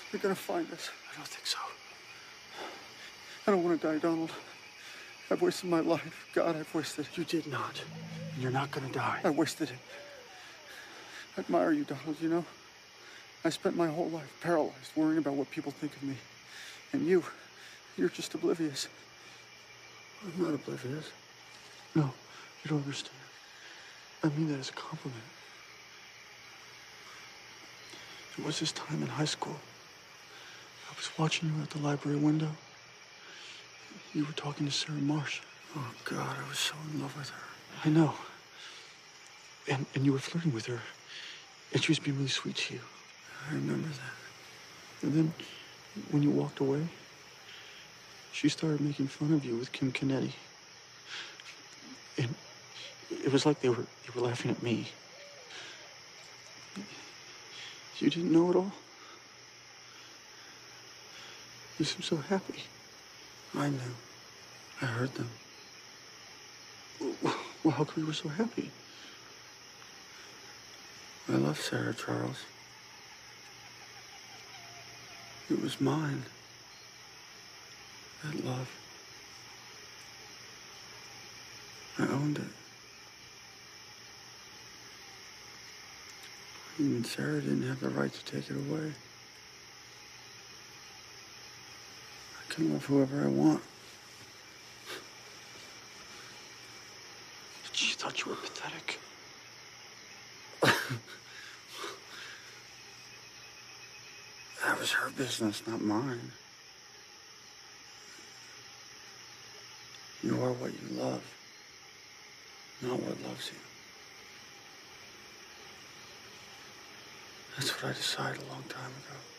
You're gonna find us. I don't think so. I don't want to die, Donald. I've wasted my life. God, I've wasted it. You did not. And you're not gonna die. I wasted it. I admire you, Donald, you know? I spent my whole life paralyzed, worrying about what people think of me. And you're just oblivious. I'm not oblivious. No, you don't understand. I mean that as a compliment. It was this time in high school. I was watching you at the library window. You were talking to Sarah Marsh. Oh, God, I was so in love with her. I know. And you were flirting with her. And she was being really sweet to you. I remember that. And then, when you walked away, she started making fun of you with Kim Kennedy. And it was like they were laughing at me. You didn't know it all? You seemed so happy. I knew. I heard them. Well, how come you were so happy? I love Sarah, Charles. It was mine. That love. I owned it. Even Sarah didn't have the right to take it away. I can love whoever I want. She thought you were pathetic. That was her business, not mine. You are what you love, not what loves you. That's what I decided a long time ago.